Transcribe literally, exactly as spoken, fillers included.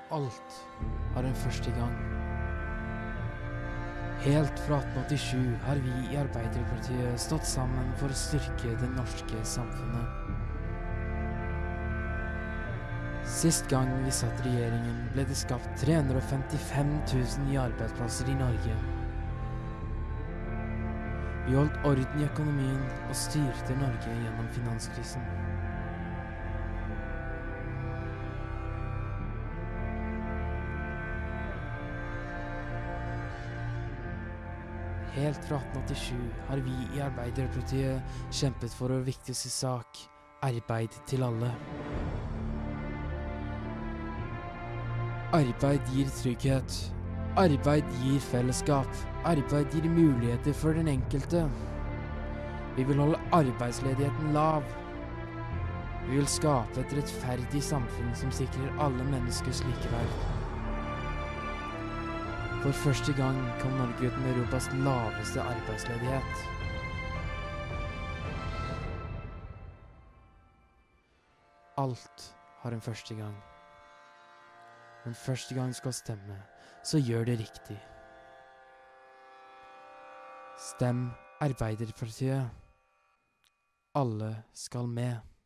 Alt har en første gang. Helt fra atten åttisju har vi i Arbeiderpartiet stått sammen for å styrke det norske samfunnet. Sist gang vi satt i regjeringen ble det skapt tre hundre femtifem tusen nye arbeidsplasser i Norge. Vi holdt orden i økonomien og styrte Norge gjennom finanskrisen. Helt fra atten åttisju har vi i Arbeiderpartiet kjempet for vår viktigste sak, arbeid til alle. Arbeid gir trygghet. Arbeid gir fellesskap. Arbeid gir muligheter for den enkelte. Vi vil holde arbeidsledigheten lav. Vi vil skape et rettferdig samfunn som sikrer alle menneskers likeverd. For første gang kom Norge ut med Europas laveste arbeidsledighet. Alt har en første gang. Men første gang du skal stemme, så gjør det riktig. Stem Arbeiderpartiet. Alle skal med.